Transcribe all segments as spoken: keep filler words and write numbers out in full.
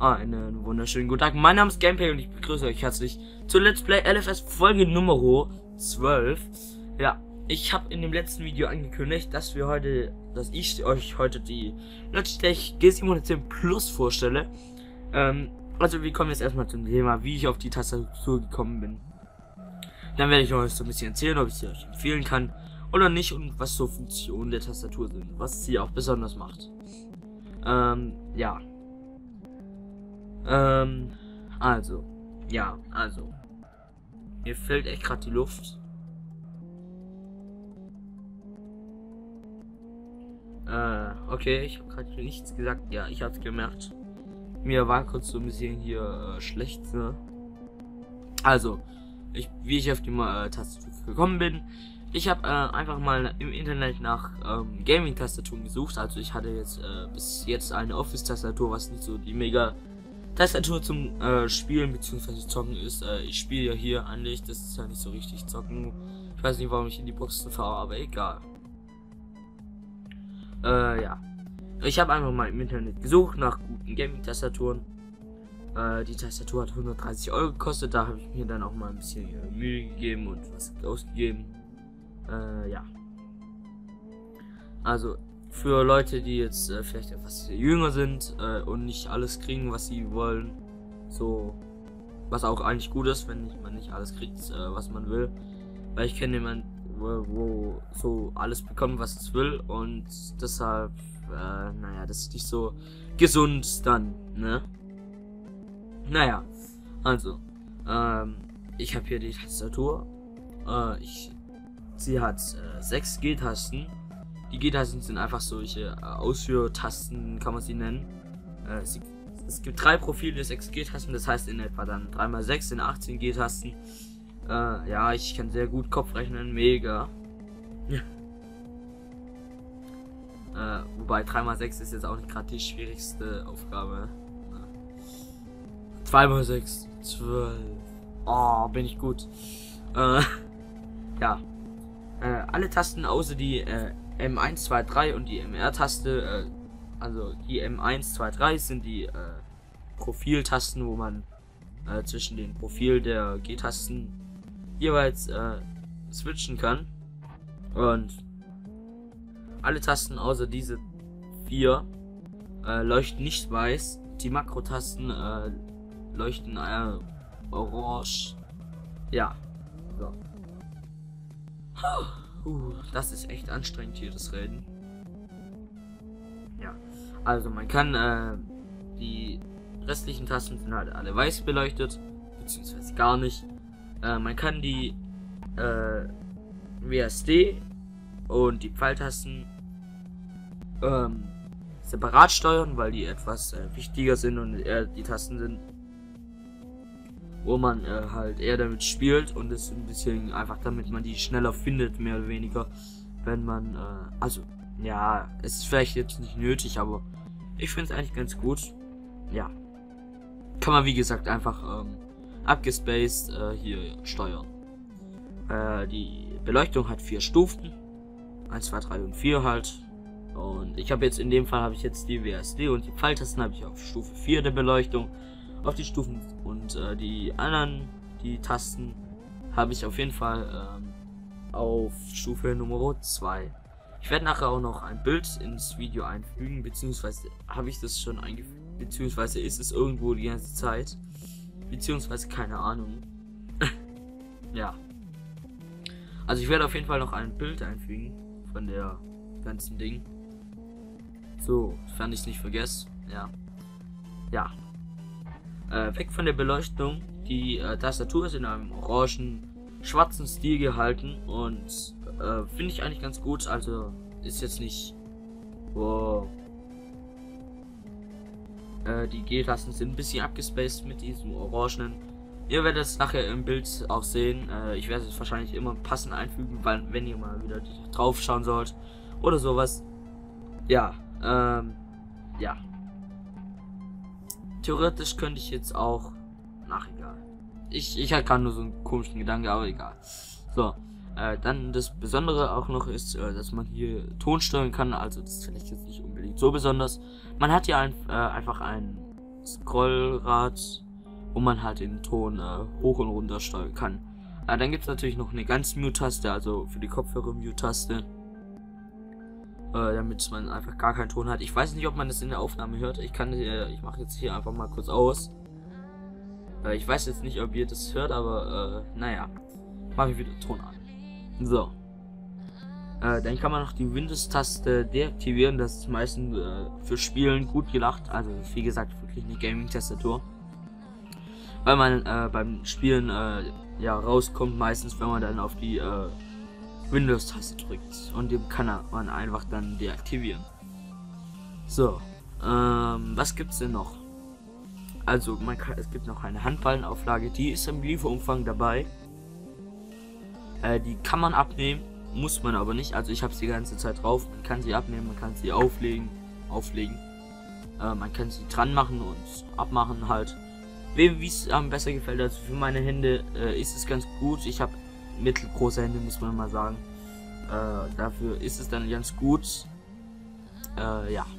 Einen wunderschönen guten Tag. Mein Name ist Gameplay und ich begrüße euch herzlich zu Let's Play L F S Folge Nummer zwölf. Ja, ich habe in dem letzten Video angekündigt, dass wir heute, dass ich euch heute die Logitech G siebenhundertzehn Plus vorstelle. Ähm, also wir kommen jetzt erstmal zum Thema, wie ich auf die Tastatur gekommen bin. Dann werde ich euch so ein bisschen erzählen, ob ich sie euch empfehlen kann oder nicht und was so Funktionen der Tastatur sind, was sie auch besonders macht. Ähm, ja. Ähm, also, ja, also, mir fällt echt gerade die Luft. Äh, okay, ich habe gerade nichts gesagt. Ja, ich hab's gemerkt. Mir war kurz so ein bisschen hier äh, schlecht, ne? Also, ich, wie ich auf die äh, Tastatur gekommen bin. Ich habe äh, einfach mal im Internet nach ähm, Gaming-Tastaturen gesucht. Also ich hatte jetzt äh, bis jetzt eine Office-Tastatur, was nicht so die mega Tastatur zum äh, Spielen bzw. Zocken ist. Äh, ich spiele ja hier eigentlich, das ist ja nicht so richtig zocken. Ich weiß nicht, warum ich in die Boxen fahre, aber egal. Äh, ja. Ich habe einfach mal im Internet gesucht nach guten Gaming-Tastaturen. Äh, die Tastatur hat hundertdreißig Euro gekostet, da habe ich mir dann auch mal ein bisschen äh, Mühe gegeben und was ausgegeben. Äh, ja. Also, für Leute, die jetzt äh, vielleicht etwas jünger sind äh, und nicht alles kriegen, was sie wollen, so, was auch eigentlich gut ist, wenn nicht, man nicht alles kriegt, äh, was man will, weil ich kenne jemanden, wo, wo so alles bekommt, was es will, und deshalb, äh, naja, das ist nicht so gesund dann, ne? Naja, also, ähm, ich habe hier die Tastatur, äh, ich, sie hat äh, sechs G-Tasten. Die G-Tasten sind einfach solche äh, Ausführtasten, kann man sie nennen. Äh, sie, es gibt drei Profile, sechs G-Tasten, das heißt in etwa dann drei mal sechs sind achtzehn G-Tasten. Äh, ja, ich kann sehr gut Kopf rechnen, mega. äh, wobei drei mal sechs ist jetzt auch nicht gerade die schwierigste Aufgabe. zwei mal sechs, zwölf. Oh, bin ich gut. Äh, ja. Äh, alle Tasten außer die äh, M eins, zwei, drei und die M R-Taste, äh, also die M eins, zwei, drei sind die äh, Profiltasten, wo man äh, zwischen den Profil der G-Tasten jeweils äh, switchen kann. Und alle Tasten außer diese vier äh, leuchten nicht weiß. Die Makrotasten äh, leuchten äh, orange. Ja. So. Uh, das ist echt anstrengend hier, das Reden. Ja, also man kann, äh, die restlichen Tasten sind halt alle weiß beleuchtet, beziehungsweise gar nicht. Äh, man kann die, äh, W S D und die Pfeiltasten, ähm, separat steuern, weil die etwas äh, wichtiger sind und eher die Tasten sind, wo man äh, halt eher damit spielt, und es ein bisschen einfach, damit man die schneller findet, mehr oder weniger, wenn man, äh, also, ja, es ist vielleicht jetzt nicht nötig, aber ich finde es eigentlich ganz gut. Ja, kann man wie gesagt einfach ähm, abgespaced äh, hier steuern. Äh, die Beleuchtung hat vier Stufen, eins, zwei, drei und vier halt, und ich habe jetzt in dem Fall habe ich jetzt die W S D und die Pfeiltasten habe ich auf Stufe vier der Beleuchtung. Auf die Stufen und äh, die anderen, die Tasten, habe ich auf jeden Fall ähm, auf Stufe Nummer zwei. Ich werde nachher auch noch ein Bild ins Video einfügen, beziehungsweise habe ich das schon eingefügt, beziehungsweise ist es irgendwo die ganze Zeit, beziehungsweise keine Ahnung. Ja. Also ich werde auf jeden Fall noch ein Bild einfügen von der ganzen Ding. So, sofern ich es nicht vergesse. Ja. Ja. Äh, weg von der Beleuchtung. Die äh, Tastatur ist in einem orangen, schwarzen Stil gehalten und äh, finde ich eigentlich ganz gut. Also ist jetzt nicht. Wow. Äh, die G-Tasten sind ein bisschen abgespaced mit diesem orangenen. Ihr werdet es nachher im Bild auch sehen. Äh, ich werde es wahrscheinlich immer passend einfügen, weil wenn ihr mal wieder drauf schauen sollt oder sowas. Ja. Ähm, ja. Theoretisch könnte ich jetzt auch, nach egal. Ich, ich hatte gerade nur so einen komischen Gedanke, aber egal. So, äh, dann das Besondere auch noch ist, äh, dass man hier Ton steuern kann. Also das finde ich jetzt nicht unbedingt so besonders. Man hat hier ein, äh, einfach ein Scrollrad, wo man halt den Ton äh, hoch und runter steuern kann. Äh, dann gibt es natürlich noch eine ganz Mute-Taste, also für die Kopfhörer Mute-Taste, äh, damit man einfach gar keinen Ton hat. Ich weiß nicht, ob man das in der Aufnahme hört. Ich kann, äh, ich mache jetzt hier einfach mal kurz aus. Äh, ich weiß jetzt nicht, ob ihr das hört, aber äh, naja, mache ich wieder Ton an. So. Äh, dann kann man noch die Windows-Taste deaktivieren. Das ist meistens äh, für Spielen gut gelacht. Also wie gesagt, wirklich eine Gaming-Tastatur. Weil man äh, beim Spielen äh, ja rauskommt, meistens wenn man dann auf die äh, Windows-Taste drückt. Und die kann man einfach dann deaktivieren. So. Ähm, was gibt's denn noch? Also man kann, es gibt noch eine Handballenauflage, die ist im Lieferumfang dabei. Äh, die kann man abnehmen. Muss man aber nicht, also ich habe sie die ganze Zeit drauf. Man kann sie abnehmen, man kann sie auflegen, auflegen. Äh, man kann sie dran machen und abmachen halt. Wem wie es am besser gefällt, also für meine Hände äh, ist es ganz gut. Ich habe mittelgroße Hände, muss man mal sagen. Äh, dafür ist es dann ganz gut. Äh, ja.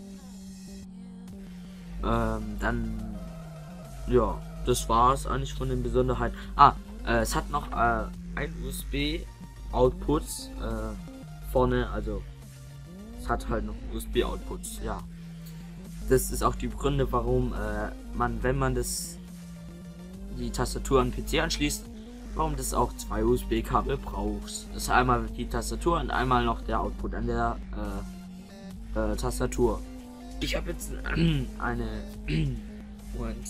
Ähm, dann, ja, das war es eigentlich von den Besonderheiten. Ah, äh, es hat noch äh, ein U S B Output äh, vorne, also es hat halt noch U S B Output, ja. Das ist auch die Gründe, warum äh, man, wenn man das die Tastatur an den P C anschließt, warum das auch zwei U S B Kabel braucht. Das ist einmal die Tastatur und einmal noch der Output an der äh, äh, Tastatur. Ich habe jetzt äh, eine Moment.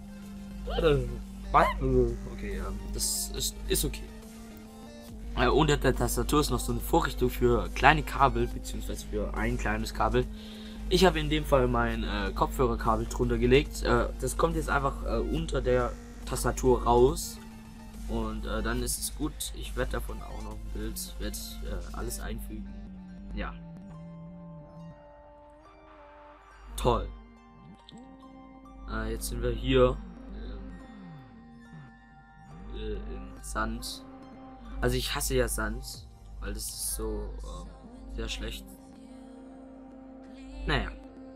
Okay, ja, das ist, ist okay. Äh, unter der Tastatur ist noch so eine Vorrichtung für kleine Kabel, beziehungsweise für ein kleines Kabel. Ich habe in dem Fall mein äh, Kopfhörerkabel drunter gelegt. Äh, das kommt jetzt einfach äh, unter der Tastatur raus. Und äh, dann ist es gut. Ich werde davon auch noch ein Bild, werde äh, alles einfügen. Ja. Toll. Äh, jetzt sind wir hier ähm, äh, im Sand. Also ich hasse ja Sand, weil das ist so äh, sehr schlecht. Naja.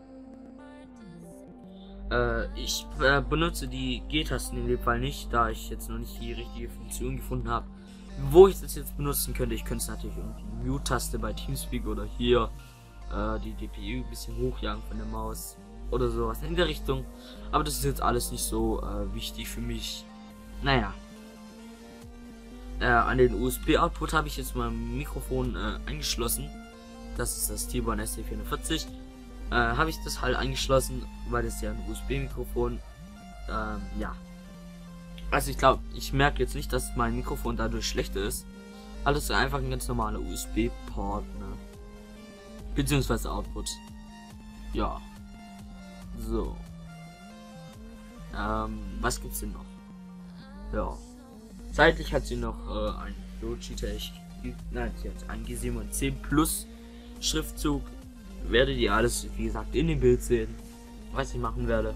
Äh, ich äh, benutze die G-Tasten in dem Fall nicht, da ich jetzt noch nicht die richtige Funktion gefunden habe. Wo ich das jetzt benutzen könnte, ich könnte es natürlich irgendwie die Mute-Taste bei Teamspeak oder hier äh, die D P I ein bisschen hochjagen von der Maus oder sowas in der Richtung. Aber das ist jetzt alles nicht so äh, wichtig für mich. Naja. Äh, an den U S B-Output habe ich jetzt mein Mikrofon äh, angeschlossen. Das ist das T-Bone S C vierundvierzig. Äh, habe ich das halt angeschlossen, weil das ja ein U S B-Mikrofon. Ähm, ja. Also ich glaube, ich merke jetzt nicht, dass mein Mikrofon dadurch schlechter ist. Alles ist einfach ein ganz normaler U S B-Port, ne? Beziehungsweise Output. Ja. So. Ähm, was gibt's denn noch? Ja. Seitlich hat sie noch äh, ein Logitech, nein, sie hat ein G sieben C Plus Schriftzug. Werdet ihr alles, wie gesagt, in dem Bild sehen, was ich machen werde.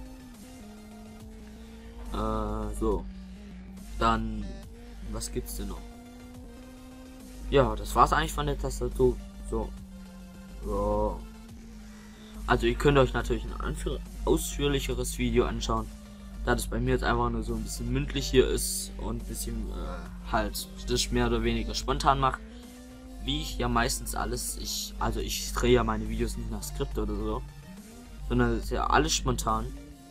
Äh, so. Dann, was gibt's denn noch? Ja, das war's eigentlich von der Tastatur. So. So. Also ihr könnt euch natürlich ein ausführlicheres Video anschauen, da das bei mir jetzt einfach nur so ein bisschen mündlich hier ist und ein bisschen äh, halt das mehr oder weniger spontan mache, wie ich ja meistens alles, ich also ich drehe ja meine Videos nicht nach Skript oder so, sondern es ist ja alles spontan.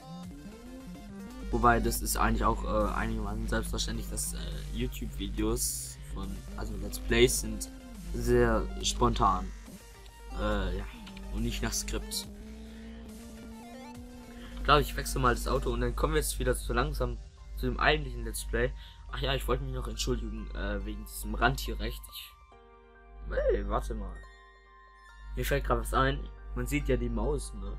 Wobei das ist eigentlich auch äh, einigermaßen selbstverständlich, dass äh, YouTube-Videos von, also Let's Plays sind sehr spontan, äh, ja, und nicht nach Skript. Ich glaube, ich wechsle mal das Auto und dann kommen wir jetzt wieder so langsam zu dem eigentlichen Let's Play. Ach ja, ich wollte mich noch entschuldigen äh, wegen diesem Rand hier rechts. Ich, hey, warte mal. Mir fällt gerade was ein. Man sieht ja die Maus, ne?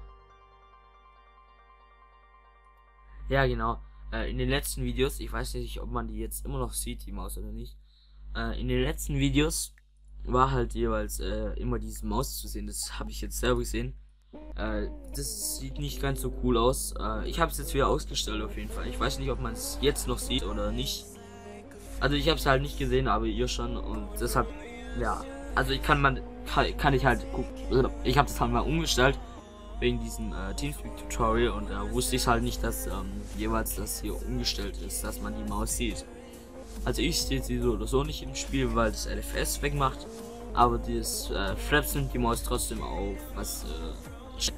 Ja, genau. Äh, in den letzten Videos, ich weiß nicht, ob man die jetzt immer noch sieht, die Maus oder nicht. Äh, in den letzten Videos war halt jeweils äh, immer diese Maus zu sehen. Das habe ich jetzt selber gesehen. Äh, das sieht nicht ganz so cool aus. Äh, ich habe es jetzt wieder ausgestellt auf jeden Fall. Ich weiß nicht, ob man es jetzt noch sieht oder nicht. Also ich habe es halt nicht gesehen, aber ihr schon und deshalb, ja. Also ich kann man kann, kann ich halt gucken. Ich habe das halt mal umgestellt wegen diesem äh, Teamspeak-Tutorial und da äh, wusste ich halt nicht, dass ähm, jeweils das hier umgestellt ist, dass man die Maus sieht. Also ich sehe sie so oder so nicht im Spiel, weil das L F S wegmacht, aber das äh, Fraps nimmt die Maus trotzdem auf, was äh,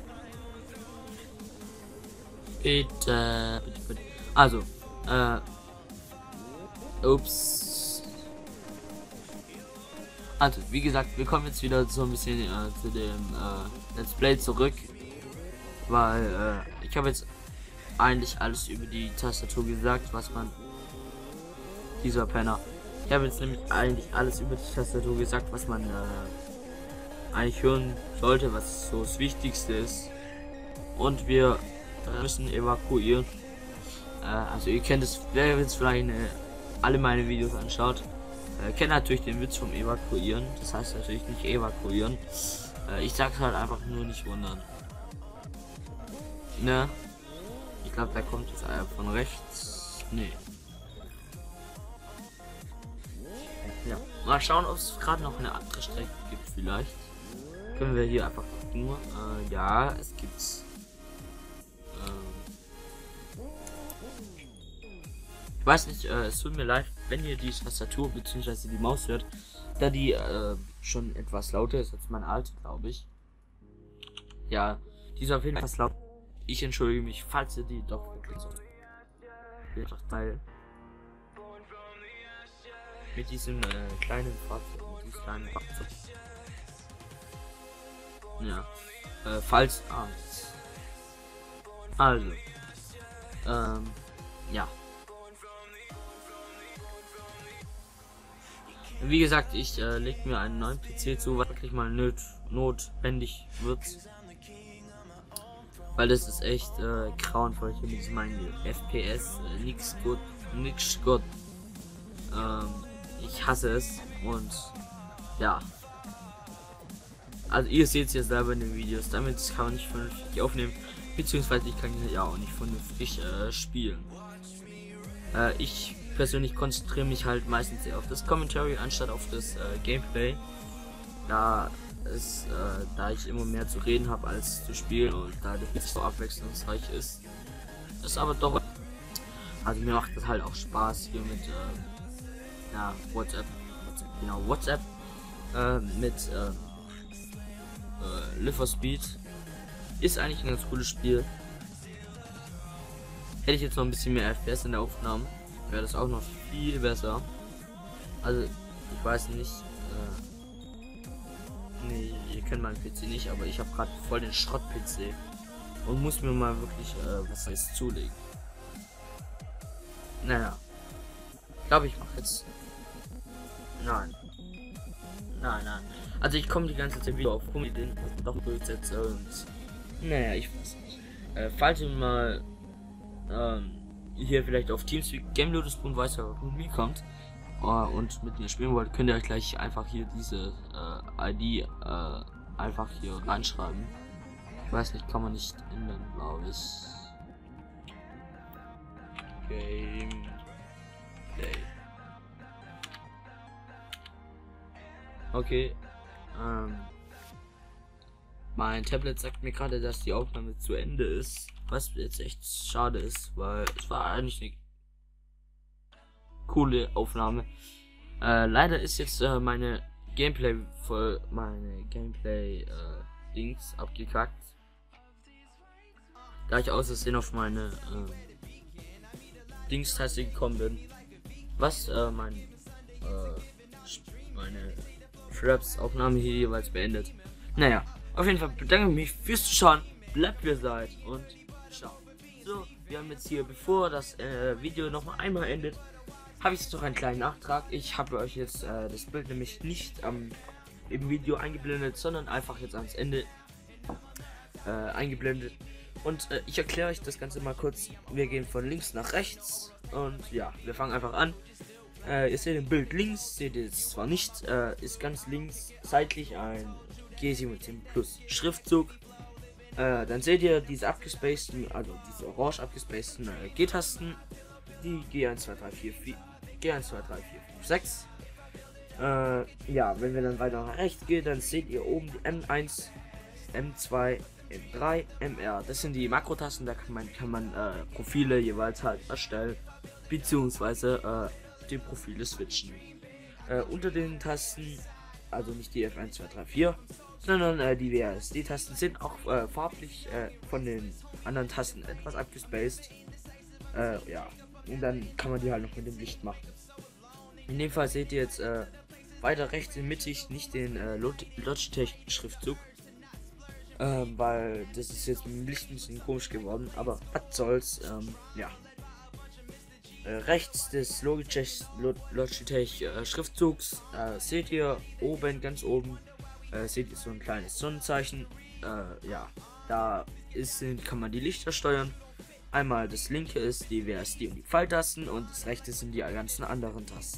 bitte, bitte, bitte. Also, äh, ups. Also, wie gesagt, wir kommen jetzt wieder so ein bisschen äh, zu dem äh, Let's Play zurück, weil äh, ich habe jetzt eigentlich alles über die Tastatur gesagt, was man dieser Penner. Ich habe jetzt nämlich eigentlich alles über die Tastatur gesagt, was man äh, eigentlich hören sollte, was so das Wichtigste ist. Und wir äh, müssen evakuieren. Äh, also ihr kennt es, wer jetzt vielleicht eine, alle meine Videos anschaut, äh, kennt natürlich den Witz vom Evakuieren. Das heißt natürlich nicht evakuieren. Äh, ich sag's halt einfach nur nicht wundern. Ne? Ich glaube, da kommt jetzt einer von rechts. Nee. Ja. Mal schauen, ob es gerade noch eine andere Strecke gibt. Vielleicht können wir hier einfach nur. Äh, ja, es gibt's. Äh, ich weiß nicht. Äh, es tut mir leid, wenn ihr die Tastatur bzw. die Maus hört, da die äh, schon etwas lauter ist als mein alte, glaube ich. Ja, die ist auf jeden Fall laut. Ich entschuldige mich, falls ihr die doch wirklich so Teil mit diesem äh, kleinen Fahrzeug, mit diesem kleinen Fahrzeug. Ja, äh, falls ah, also, ähm, ja. Wie gesagt, ich äh, leg mir einen neuen P C zu, was wirklich mal not notwendig wird. Weil das ist echt äh, grauenvoll hier mit meinen F P S, äh, nix gut, nix gut. Ähm, ich hasse es und ja. Also ihr seht es ja selber in den Videos, damit kann man nicht vernünftig aufnehmen, beziehungsweise ich kann ja auch nicht vernünftig äh, spielen. Äh, ich persönlich konzentriere mich halt meistens eher auf das Commentary anstatt auf das äh, Gameplay. Da ist, äh, da ich immer mehr zu reden habe als zu spielen und da das nicht so abwechslungsreich ist. Ist aber doch. Also mir macht das halt auch Spaß hier mit äh, ja, WhatsApp, WhatsApp, genau WhatsApp äh, mit äh, äh, Live for Speed. Ist eigentlich ein ganz cooles Spiel. Hätte ich jetzt noch ein bisschen mehr F P S in der Aufnahme, wäre das auch noch viel besser. Also ich weiß nicht. Äh, Nee, ihr kennt meinen P C nicht, aber ich habe gerade voll den Schrott-P C und muss mir mal wirklich äh, was heißt zulegen. Naja, ich glaube, ich mache jetzt. Nein, nein, nein. Also ich komme die ganze Zeit wieder auf Ideen und doch durchsetze und naja, ich weiß nicht. Äh, falls ihr mal ähm, hier vielleicht auf Teamspeak Gamelotus.point weiß, mit mir kommt und mit mir spielen wollt, könnt ihr euch gleich einfach hier diese äh, I D äh, einfach hier reinschreiben. Ich weiß nicht, kann man nicht ändern, glaube ich. Gameplay. Okay. Ähm, mein Tablet sagt mir gerade, dass die Aufnahme zu Ende ist, was jetzt echt schade ist, weil es war eigentlich eine coole Aufnahme. Äh, leider ist jetzt äh, meine Gameplay voll, meine Gameplay äh, Dings abgekackt, da ich aus Versehen auf meine äh, Dings-Taste gekommen bin, was äh, mein äh, meine Fraps-Aufnahme hier jeweils beendet. Naja, auf jeden Fall bedanke ich mich fürs Zuschauen, bleibt wie ihr seid und ciao. So, wir haben jetzt hier, bevor das äh, Video noch mal einmal endet, habe ich jetzt noch einen kleinen Nachtrag. Ich habe euch jetzt äh, das Bild nämlich nicht ähm, im Video eingeblendet, sondern einfach jetzt ans Ende äh, eingeblendet. Und äh, ich erkläre euch das Ganze mal kurz. Wir gehen von links nach rechts und ja, wir fangen einfach an. Äh, ihr seht im Bild links, seht ihr jetzt zwar nicht, äh, ist ganz links seitlich ein G siebzehn Plus Schriftzug. Äh, dann seht ihr diese abgespaceden, also diese orange abgespaceden äh, G-Tasten, die G eins, zwei, drei, vier, vier, G eins, zwei, drei, vier, fünf, sechs. Äh, ja, wenn wir dann weiter nach rechts gehen, dann seht ihr oben die M eins, M zwei, M drei, M R. Das sind die Makrotasten, da kann man, kann man äh, Profile jeweils halt erstellen, beziehungsweise äh, die Profile switchen. Äh, unter den Tasten, also nicht die F eins, zwei, drei, vier, sondern äh, die W A S D-Tasten sind auch äh, farblich äh, von den anderen Tasten etwas abgespaced. Äh, ja, und dann kann man die halt noch mit dem Licht machen. In dem Fall seht ihr jetzt äh, weiter rechts in mittig nicht den äh, Logitech-Schriftzug. Ähm, weil das ist jetzt mit dem Licht ein bisschen komisch geworden, aber was soll's, ähm, ja. Äh, rechts des Logitech, Logitech äh, Schriftzugs äh, seht ihr oben, ganz oben, äh, seht ihr so ein kleines Sonnenzeichen. Äh, ja, da ist, kann man die Lichter steuern. Einmal das linke ist die W A S D und die Pfeiltasten und das rechte sind die ganzen anderen Tasten.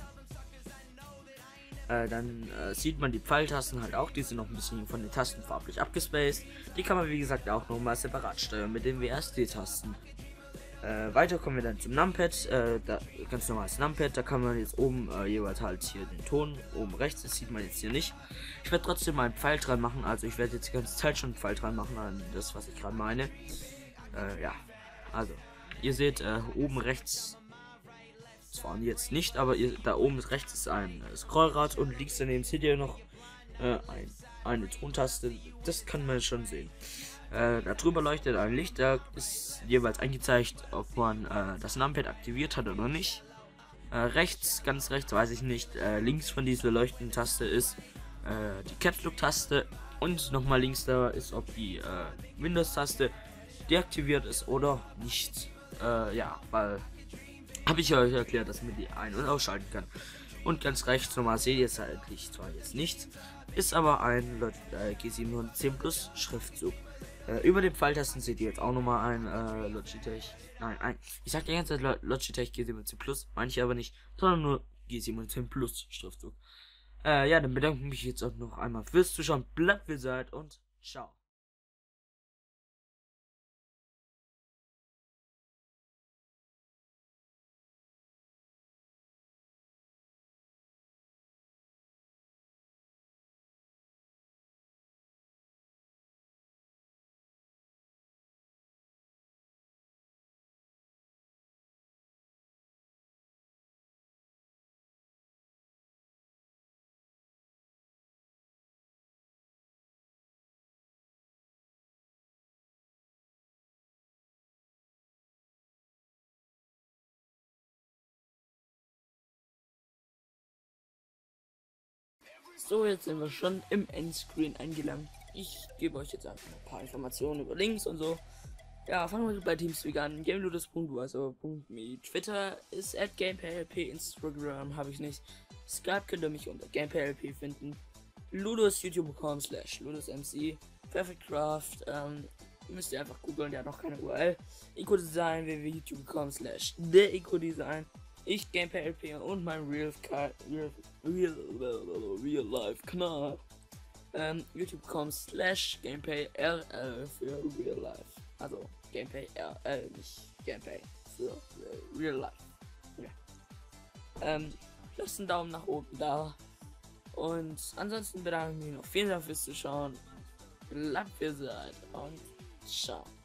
Äh, dann äh, sieht man die Pfeiltasten halt auch, die sind noch ein bisschen von den Tasten farblich abgespaced. Die kann man wie gesagt auch nochmal separat steuern mit den W A S D-Tasten. Äh, weiter kommen wir dann zum Numpad, äh, da, ganz normales Numpad, da kann man jetzt oben äh, jeweils halt hier den Ton, oben rechts, das sieht man jetzt hier nicht. Ich werde trotzdem mal einen Pfeil dran machen, also ich werde jetzt die ganze Zeit schon einen Pfeil dran machen an das, was ich gerade meine. Äh, ja, also, ihr seht äh, oben rechts, zwar jetzt nicht, aber ihr, da oben rechts ist ein äh, Scrollrad und links daneben seht ihr noch äh, ein, eine Tontaste, das kann man schon sehen. Äh, darüber leuchtet ein Licht, da ist jeweils angezeigt, ob man äh, das Numpad aktiviert hat oder nicht. Äh, rechts, ganz rechts, weiß ich nicht, äh, links von dieser leuchtenden Taste ist äh, die Caps Lock Taste und nochmal links da ist, ob die äh, Windows Taste deaktiviert ist oder nicht. Äh, ja, weil habe ich euch erklärt, dass man die ein- und ausschalten kann. Und ganz rechts nochmal seht ihr es eigentlich zwar jetzt nicht, ist aber ein äh, G siebenhundertzehn Plus Schriftzug. Äh, über den Pfeiltasten seht ihr jetzt auch nochmal ein äh, Logitech. Nein, ein, ich sag die ganze Zeit Logitech G siebenhundertzehn Plus, meine ich aber nicht, sondern nur G siebenhundertzehn Plus Schriftzug. Äh, ja, dann bedanke ich mich jetzt auch noch einmal fürs Zuschauen. Bleibt wie ihr seid und ciao. So, jetzt sind wir schon im Endscreen angelangt. Ich gebe euch jetzt einfach ein paar Informationen über Links und so. Ja, fangen wir bei Teamspeak an. GameLudus Punkt U, also .me. Twitter ist at GamePayLP, Instagram habe ich nicht. Skype könnt ihr mich unter GamePayLP finden. Ludus, youtube punkt com slash ludusmc. Perfectcraft, ähm, müsst ihr einfach googeln, der hat noch keine U R L. Ecodesign, w w w punkt youtube punkt com slash der Ecodesign. Ich, GamePayLP und mein Real, Real, Real, Real Life Kanal. Ähm, youtube punkt com slash GamePayRL für Real Life. Also GamePayRL, nicht Gamepay für äh, Real Life. Ja. Ähm, lasst einen Daumen nach oben da. Und ansonsten bedanke ich mich noch. Vielen Dank fürs Zuschauen. Bleibt wie ihr seid und ciao.